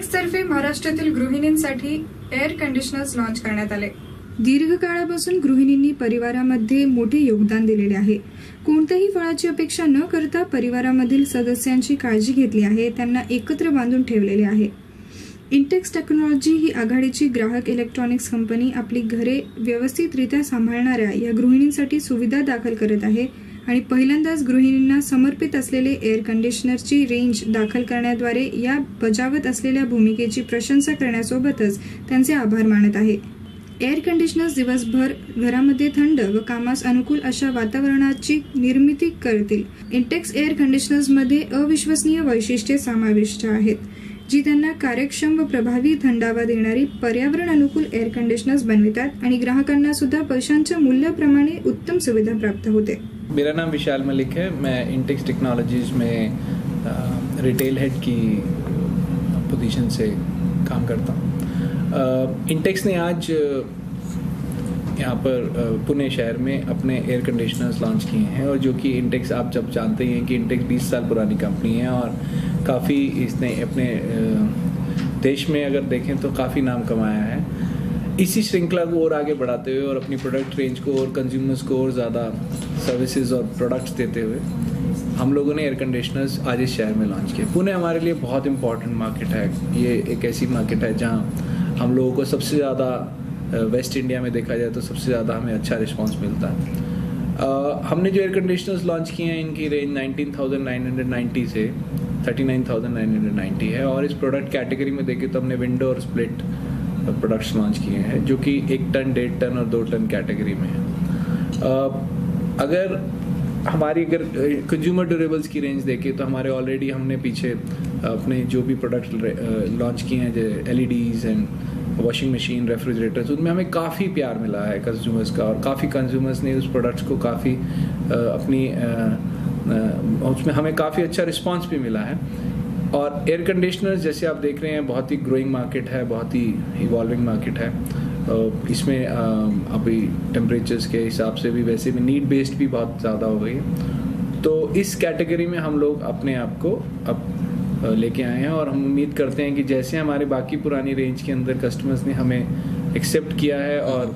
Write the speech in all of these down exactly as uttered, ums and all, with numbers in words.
Intex तर्फे महाराष्ट्रातील गृहिणींसाठी air conditioners launch करण्यात आले। दीर्घकाळापासून गृहिणींनी परिवारामध्ये मोठे योगदान दिलेले आहे। कोणत्याही फळाची अपेक्षा न करता परिवारामधील सदस्यांची काळजी घेतली आहे, त्यांना एकत्र बांधून ठेवलेले आहे। इंटेक्स टेक्नॉलॉजी ही आघाडीची ग्राहक इलेक्ट्रॉनिक्स कंपनी आपली घरे व्यवस्थितरित्या सांभाळणाऱ्या या गृहिणींसाठी सुविधा दाखल करत आहे आणि पहिल्यांदाच गृहिणींना समर्पित असलेले एअर कंडिशनरची रेंज दाखल करण्याद्वारे या बजावत असलेल्या भूमिकेची प्रशंसा करण्यासोबतच त्यांचे आभार मानत आहे। एअर कंडिशनर्स दिवसभर घरामध्ये थंड व कामास अनुकूल अशा वातावरणाची निर्मिती करतील। इंटेक्स एअर कंडिशनर्समध्ये अविश्वसनीय वैशिष्ट्ये समाविष्ट आहेत, जी त्यांना कार्यक्षम व प्रभावी थंडावा देणारी पर्यावरण अनुकूल एअर कंडिशनर्स बनवितात आणि ग्राहकांना सुद्धा पैशांच्या मूल्याप्रमाणे उत्तम सुविधा प्राप्त होते। मेरा नाम विशाल मलिक है। मैं इंटेक्स टेक्नोलॉजीज में रिटेल हेड की पोजीशन से काम करता हूँ। इंटेक्स ने आज यहाँ पर पुणे शहर में अपने एयर कंडीशनर्स लॉन्च किए हैं, और जो कि इंटेक्स, आप जब जानते ही हैं कि इंटेक्स बीस साल पुरानी कंपनी है और काफ़ी इसने अपने देश में अगर देखें तो काफ़ी नाम कमाया है। इसी श्रृंखला को और आगे बढ़ाते हुए और अपनी प्रोडक्ट रेंज को और कंज्यूमर्स को और ज़्यादा सर्विसेज और प्रोडक्ट्स देते हुए हम लोगों ने एयर कंडीशनर्स आज इस शहर में लॉन्च किए। पुणे हमारे लिए बहुत इंपॉर्टेंट मार्केट है। ये एक ऐसी मार्केट है जहाँ हम लोगों को सबसे ज़्यादा, वेस्ट इंडिया में देखा जाए तो सबसे ज़्यादा हमें अच्छा रिस्पांस मिलता है। uh, हमने जो एयर कंडीशनर्स लॉन्च किए हैं, इनकी range nineteen thousand nine hundred ninety से thirty nine thousand nine hundred ninety है, और इस प्रोडक्ट कैटेगरी में देखें तो हमने विंडो और स्प्लिट प्रोडक्ट्स लॉन्च किए हैं, जो कि एक टन, डेढ़ टन और दो टन कैटेगरी में है। uh, अगर हमारी अगर कंज्यूमर ड्यूरेबल्स की रेंज देखें तो हमारे ऑलरेडी हमने पीछे अपने जो भी प्रोडक्ट लॉन्च किए हैं, जैसे L E Ds and washing machine, refrigerators, उनमें हमें काफ़ी प्यार मिला है कंज्यूमर्स का, और काफ़ी कंज्यूमर्स ने उस प्रोडक्ट्स को काफ़ी अपनी उसमें हमें काफ़ी अच्छा रिस्पांस भी मिला है। और एयर कंडीशनर्स जैसे आप देख रहे हैं, बहुत ही ग्रोइंग मार्केट है, बहुत ही इवॉल्विंग मार्केट है। इसमें अभी टेम्परेचर्स के हिसाब से भी, वैसे भी नीड बेस्ड भी बहुत ज़्यादा हो गई है। तो इस कैटेगरी में हम लोग अपने आप को अब लेके आए हैं, और हम उम्मीद करते हैं कि जैसे हमारे बाकी पुरानी रेंज के अंदर कस्टमर्स ने हमें एक्सेप्ट किया है और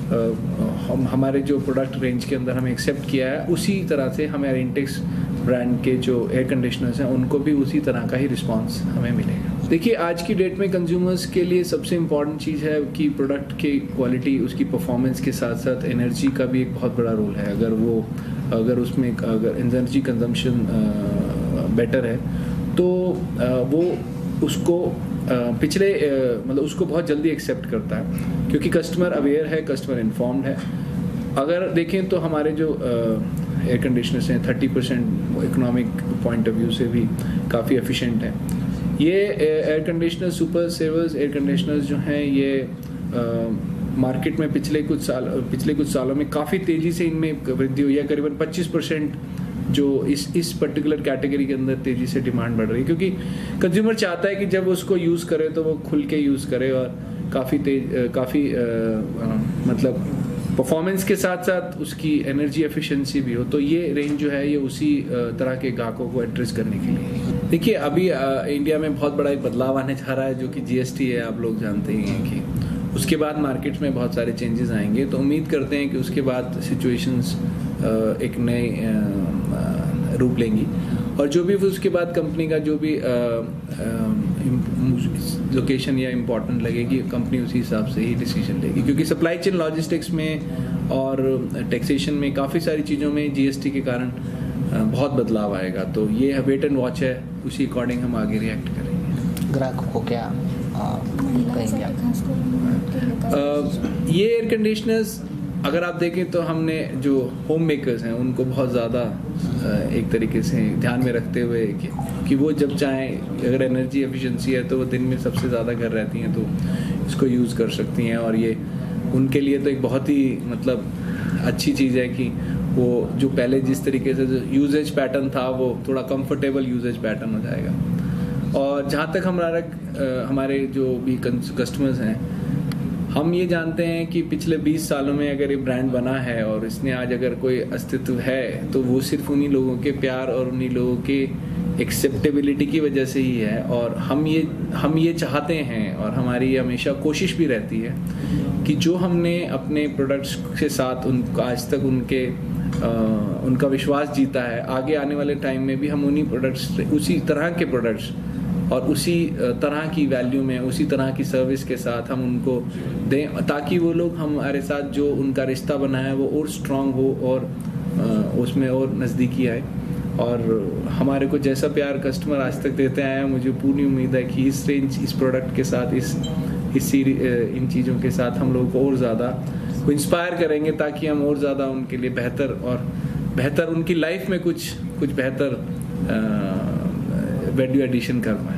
हम हमारे जो प्रोडक्ट रेंज के अंदर हमें एक्सेप्ट किया है, उसी तरह से हमारे इंटेक्स ब्रांड के जो एयर कंडीशनर्स हैं उनको भी उसी तरह का ही रिस्पांस हमें मिलेगा। देखिए, आज की डेट में कंज्यूमर्स के लिए सबसे इम्पॉर्टेंट चीज़ है कि प्रोडक्ट की क्वालिटी, उसकी परफॉर्मेंस के साथ साथ एनर्जी का भी एक बहुत बड़ा रोल है। अगर वो अगर उसमें अगर एनर्जी कंजम्पशन बेटर है तो वो उसको पिछले मतलब उसको बहुत जल्दी एक्सेप्ट करता है, क्योंकि कस्टमर अवेयर है, कस्टमर इन्फॉर्म्ड है। अगर देखें तो हमारे जो एयर कंडीशनर्स हैं thirty percent economic point of view से भी काफ़ी एफिशिएंट हैं। ये air conditioner, super savers air conditioners जो हैं, ये मार्केट में पिछले कुछ साल पिछले कुछ सालों में काफ़ी तेज़ी से इनमें वृद्धि हुई है। करीबन पच्चीस परसेंट जो इस इस पर्टिकुलर कैटेगरी के अंदर तेज़ी से डिमांड बढ़ रही है, क्योंकि कंज्यूमर चाहता है कि जब उसको यूज़ करे तो वो खुल के यूज़ करे, और काफ़ी तेज काफ़ी मतलब परफॉर्मेंस के साथ साथ उसकी एनर्जी एफिशिएंसी भी हो। तो ये रेंज जो है ये उसी तरह के ग्राहकों को एड्रेस करने के लिए। देखिए, अभी इंडिया में बहुत बड़ा एक बदलाव आने जा रहा है, जो कि जी एस टी है, आप लोग जानते ही हैं कि उसके बाद मार्केट में बहुत सारे चेंजेस आएंगे। तो उम्मीद करते हैं कि उसके बाद सिचुएशंस एक नए रूप लेंगी, और जो भी उसके बाद कंपनी का जो भी लोकेशन या इम्पोर्टेंट लगेगी, कंपनी उसी हिसाब से ही डिसीजन लेगी, क्योंकि सप्लाई चेन लॉजिस्टिक्स में और टैक्सेशन में काफ़ी सारी चीज़ों में जीएसटी के कारण बहुत बदलाव आएगा। तो ये वेट एंड वॉच है, उसी अकॉर्डिंग हम आगे रिएक्ट करेंगे। ग्राहकों को क्या कहेंगे आप? ये एयर कंडीशनर्स अगर आप देखें तो हमने जो होम मेकर्स हैं उनको बहुत ज़्यादा एक तरीके से ध्यान में रखते हुए कि, कि वो जब चाहें, अगर एनर्जी एफिशिएंसी है तो वो दिन में सबसे ज़्यादा घर रहती हैं तो इसको यूज़ कर सकती हैं, और ये उनके लिए तो एक बहुत ही मतलब अच्छी चीज़ है कि वो जो पहले जिस तरीके से जो यूजेज पैटर्न था वो थोड़ा कंफर्टेबल यूजेज पैटर्न हो जाएगा। और जहाँ तक हमारा हमारे जो भी कस्टमर्स हैं, हम ये जानते हैं कि पिछले बीस सालों में अगर ये ब्रांड बना है और इसने आज अगर कोई अस्तित्व है तो वो सिर्फ उन्हीं लोगों के प्यार और उन्हीं लोगों के एक्सेप्टेबिलिटी की वजह से ही है। और हम ये हम ये चाहते हैं और हमारी ये हमेशा कोशिश भी रहती है कि जो हमने अपने प्रोडक्ट्स के साथ उन आज तक उनके आ, उनका विश्वास जीता है, आगे आने वाले टाइम में भी हम उन्हीं प्रोडक्ट्स उसी तरह के प्रोडक्ट्स और उसी तरह की वैल्यू में उसी तरह की सर्विस के साथ हम उनको दें, ताकि वो लोग हमारे साथ जो उनका रिश्ता बना है वो और स्ट्रांग हो और उसमें और नज़दीकी आए। और हमारे को जैसा प्यार कस्टमर आज तक देते आए हैं, मुझे पूरी उम्मीद है कि इस रेंज इस प्रोडक्ट के साथ इस इस इन चीज़ों के साथ हम लोगों को और ज़्यादा को इंस्पायर करेंगे, ताकि हम और ज़्यादा उनके लिए बेहतर और बेहतर उनकी लाइफ में कुछ कुछ बेहतर वैल्यू एडिशन कर पाएँ।